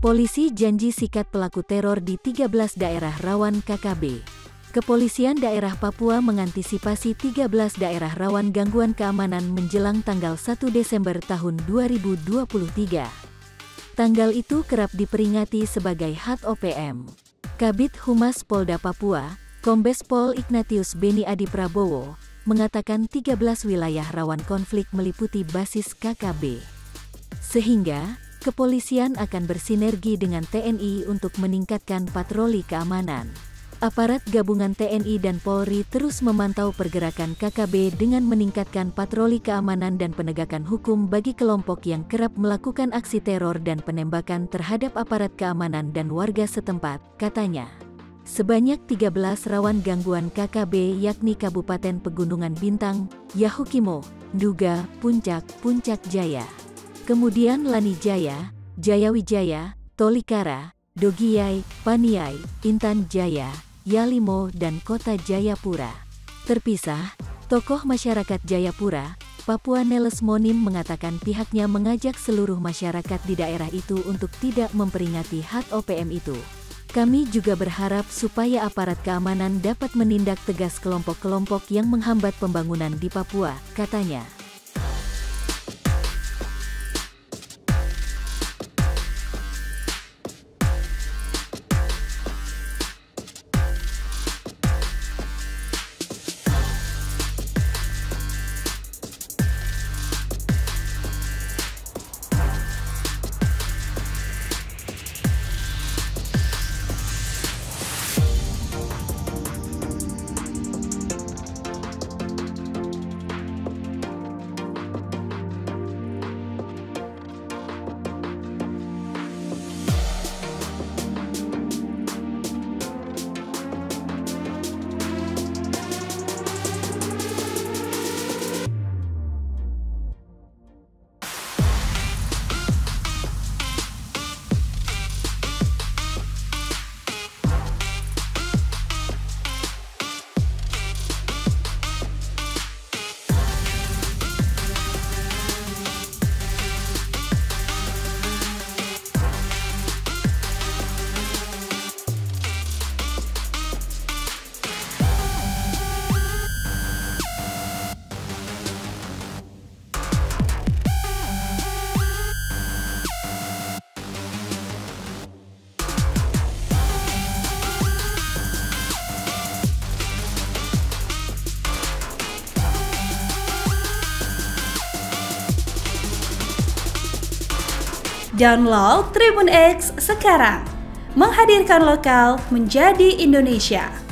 Polisi janji sikat pelaku teror di 13 daerah rawan KKB. Kepolisian daerah Papua mengantisipasi 13 daerah rawan gangguan keamanan menjelang tanggal 1 Desember tahun 2023. Tanggal itu kerap diperingati sebagai HOT-OPM. Kabid Humas Polda Papua, Kombes Pol Ignatius Beni Adi Prabowo, mengatakan 13 wilayah rawan konflik meliputi basis KKB. Sehingga, kepolisian akan bersinergi dengan TNI untuk meningkatkan patroli keamanan. Aparat gabungan TNI dan Polri terus memantau pergerakan KKB dengan meningkatkan patroli keamanan dan penegakan hukum bagi kelompok yang kerap melakukan aksi teror dan penembakan terhadap aparat keamanan dan warga setempat, katanya. Sebanyak 13 rawan gangguan KKB yakni Kabupaten Pegunungan Bintang, Yahukimo, Nduga, Puncak, Puncak Jaya. Kemudian Lani Jaya, Jayawijaya, Tolikara, Dogiyai, Paniai, Intan Jaya, Yalimo dan Kota Jayapura. Terpisah, tokoh masyarakat Jayapura, Papua Neles Monim mengatakan pihaknya mengajak seluruh masyarakat di daerah itu untuk tidak memperingati HOT-OPM itu. Kami juga berharap supaya aparat keamanan dapat menindak tegas kelompok-kelompok yang menghambat pembangunan di Papua, katanya. Download Tribun X sekarang, menghadirkan lokal menjadi Indonesia.